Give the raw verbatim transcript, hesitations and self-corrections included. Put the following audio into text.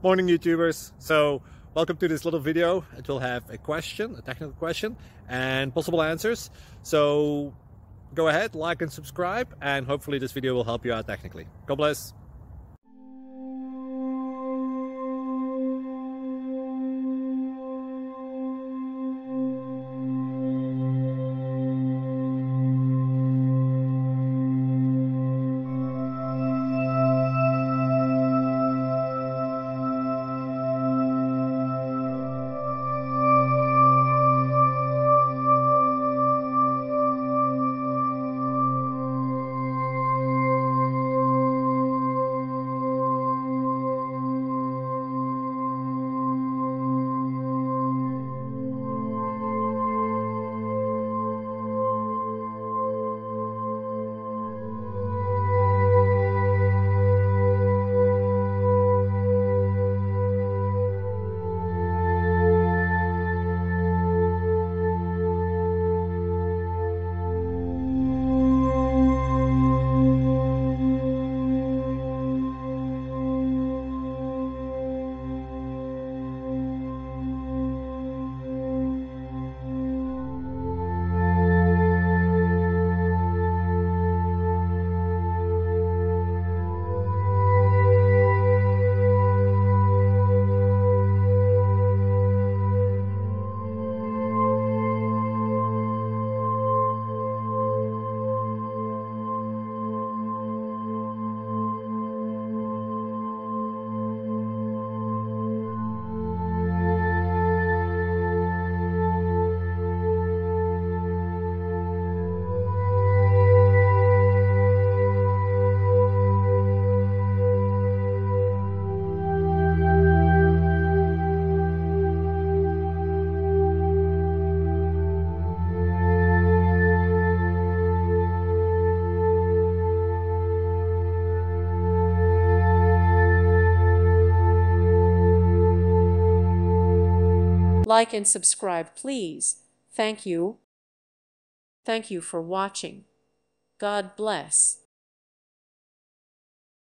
Morning YouTubers. So welcome to this little video. It will have a question, a technical question, and possible answers. So go ahead, like and subscribe, and hopefully this video will help you out technically. God bless. Like and subscribe, please. Thank you. Thank you for watching. God bless.